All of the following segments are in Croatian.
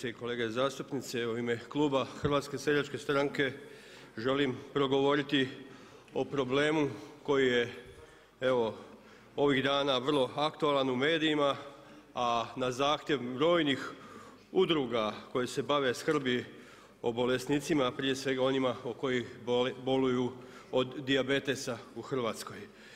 kolegice i kolege zastupnici. Evo u ime kluba HSS-a želim progovoriti o problemu koji je evo ovih dana vrlo aktualan u medijima, a na zahtjev brojnih udruga koje se bave skrbi o bolesnicima, prije svega onima koji boluju od dijabetesa u Hrvatskoj.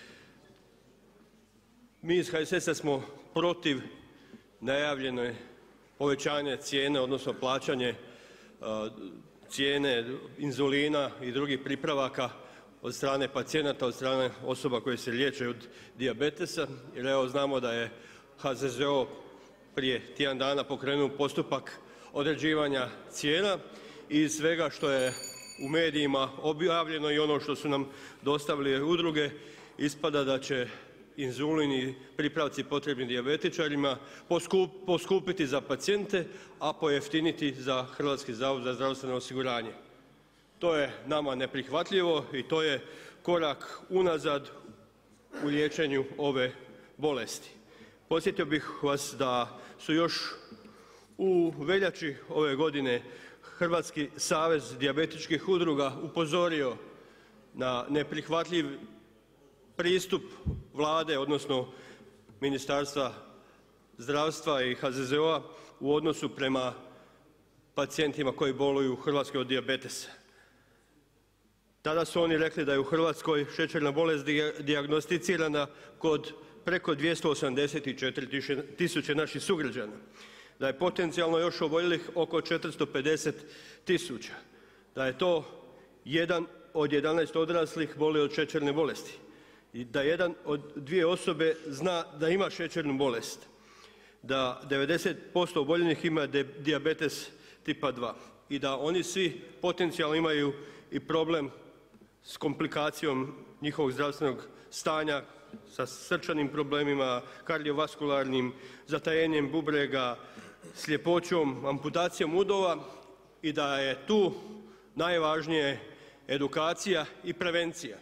Mi iz HSS-a smo protiv najavljene povećanje cijene, odnosno plaćanje cijene inzulina i drugih pripravaka od strane pacijenata, od strane osoba koje se liječe od dijabetesa. Jer evo znamo da je HZZO prije tjedan dana pokrenuo postupak određivanja cijena i iz svega što je u medijima objavljeno i ono što su nam dostavili udruge ispada da će inzulin i pripravci potrebni dijabetičarima poskupiti za pacijente, a pojeftiniti za HZZO. To je nama neprihvatljivo i to je korak unazad u liječenju ove bolesti. Podsjetio bih vas da su još u veljači ove godine Hrvatski savez dijabetičkih udruga upozorio na neprihvatljiv pristup Vlade, odnosno Ministarstva zdravstva i HZZO-a u odnosu prema pacijentima koji boluju u Hrvatskoj od dijabetesa. Tada su oni rekli da je u Hrvatskoj šećerna bolest dijagnosticirana kod preko 284 tisuće naših sugrađana, da je potencijalno još oboljelih oko 450 tisuća, da je to 1 od 11 odraslih boluje od šećerne bolesti i da 1 od 2 osobe zna da ima šećernu bolest, da 90% oboljelih ima dijabetes tipa 2 i da oni svi potencijalno imaju i problem s komplikacijom njihovog zdravstvenog stanja, sa srčanim problemima, kardiovaskularnim, zatajenjem bubrega, sljepoćom, amputacijom udova i da je tu najvažnije edukacija i prevencija.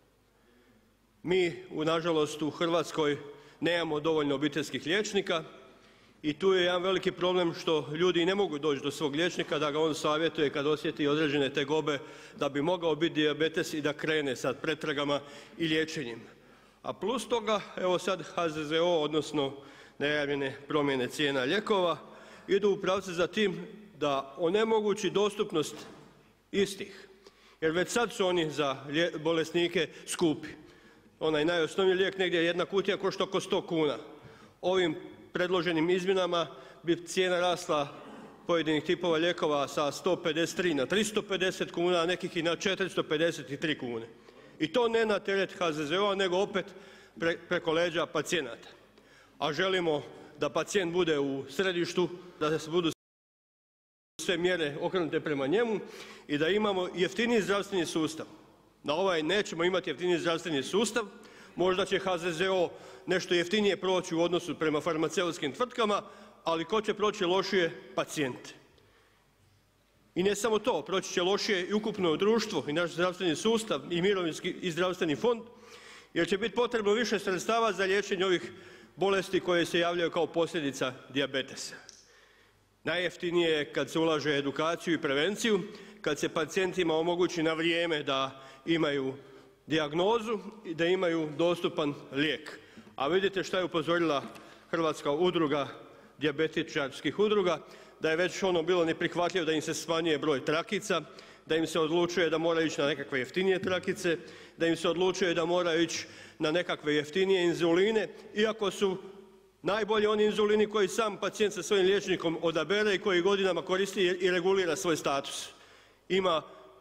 Mi nažalost u Hrvatskoj nemamo dovoljno obiteljskih liječnika i tu je jedan veliki problem što ljudi i ne mogu doći do svog liječnika da ga on savjetuje kad osjeti određene tegobe da bi mogao biti dijabetes i da krene sa pretragama i liječenjem. A plus toga evo sad HZZO, odnosno najavljene promjene cijena lijekova idu u pravcu za tim da onemogući dostupnost istih. Jer već sad su oni za bolesnike skupi. Onaj najosnovniji lijek negdje jedna kutija košta oko 100 kuna. Ovim predloženim izmjenama bi cijena rasla pojedinih tipova lijekova sa 153 na 350 kuna, a nekih i na 453 kune. I to ne na teret HZZO-a nego opet preko leđa pacijenata. A želimo da pacijent bude u središtu, da se budu sve mjere okrenute prema njemu i da imamo jeftiniji zdravstveni sustav. Na ovaj nećemo imati jeftiniji zdravstveni sustav, možda će HZZO nešto jeftinije proći u odnosu prema farmaceutskim tvrtkama, ali ko će proći lošije? Pacijent. I ne samo to, proći će lošije i ukupno društvo i naš zdravstveni sustav i mirovinski i zdravstveni fond jer će biti potrebno više sredstava za liječenje ovih bolesti koje se javljaju kao posljedica dijabetesa. Najjeftinije je kad se ulaže u edukaciju i prevenciju, kad se pacijentima omogući na vrijeme da imaju dijagnozu i da imaju dostupan lijek. A vidite šta je upozorila Hrvatska udruga dijabetičarskih udruga, da je već bilo neprihvatljivo da im se smanjuje broj trakica, da im se odlučuje da moraju ići na nekakve jeftinije trakice, da im se odlučuje da moraju ići na nekakve jeftinije inzuline, iako su najbolji oni inzulini koji sam pacijent sa svojim liječnikom odabere i koji godinama koristi i regulira svoj status. Ima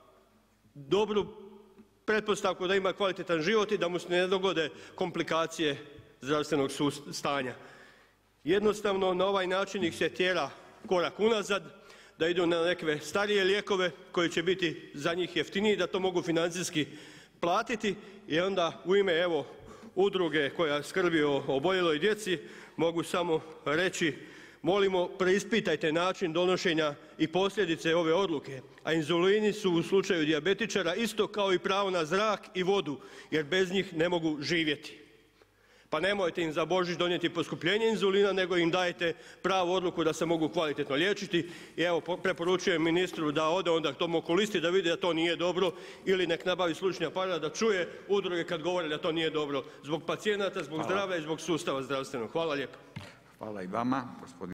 dobru pretpostavku da ima kvalitetan život i da mu se ne dogode komplikacije zdravstvenog stanja. Jednostavno na ovaj način ih se tjera korak unazad, da idu na neke starije lijekove koji će biti za njih jeftiniji, da to mogu financijski platiti i onda u ime evo udruge koja skrbi o oboljeloj djeci mogu samo reći molimo preispitajte način donošenja i posljedice ove odluke, a inzulini su u slučaju dijabetičara isto kao i pravo na zrak i vodu jer bez njih ne mogu živjeti. Pa nemojte im za Božić donijeti poskupljenje inzulina nego im dajte pravu odluku da se mogu kvalitetno liječiti i evo preporučujem ministru da ode onda k tom okulisti da vidi da to nije dobro ili nek nabavi slušni aparat da čuje udruge kad govore da to nije dobro zbog pacijenata, zbog zdravlja i zbog sustava zdravstvenog. Hvala lijepo. Hvala i vama.